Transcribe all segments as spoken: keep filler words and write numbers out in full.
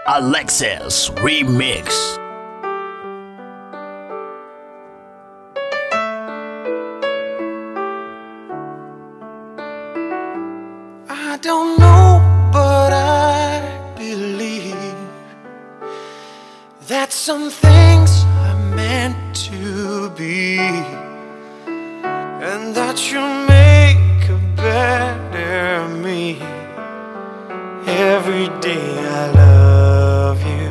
Alexis Remix. I don't know, but I believe that some things are meant to be, and that you'll make a better me. Every day I love you.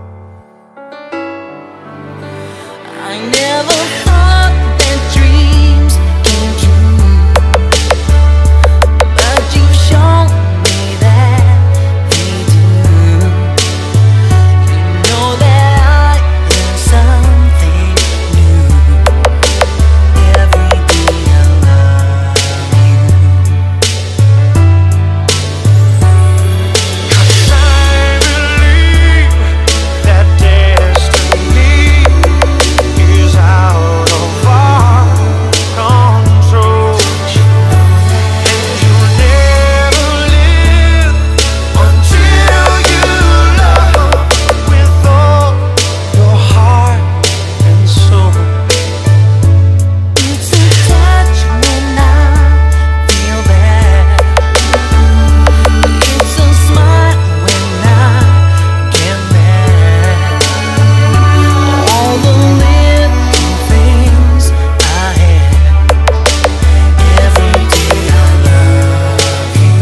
I never thought that dreams came true, but you've shown me that they do. You know that I am something new. Every day I love you. 'Cause I believe that destiny is out of our control, and you'll never live until you love with all your heart and soul. It's a touch when I feel bad. It's a smile when I get mad. All the little things I had. Every day I love you.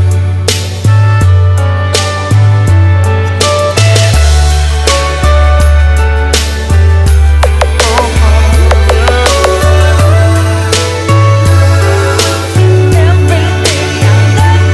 Every day I love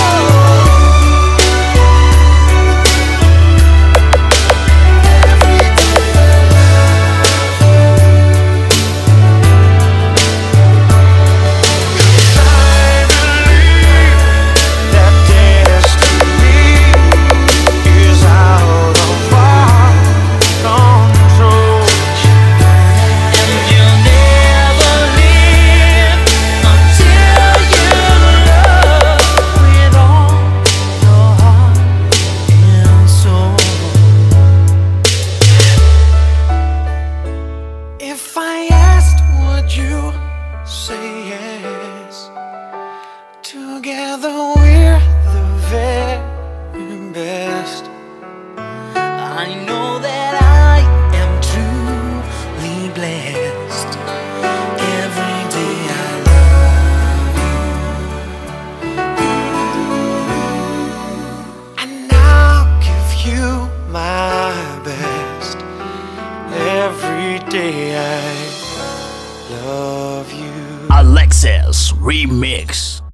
I believe that destiny is out of our control, And you'll never live until you love with all your heart and soul. If I asked, would you say yes? Together we're the very best. I know that I am truly blessed. Every day I love you. And I'll give you my best. Every day I love you. Alexis Remix.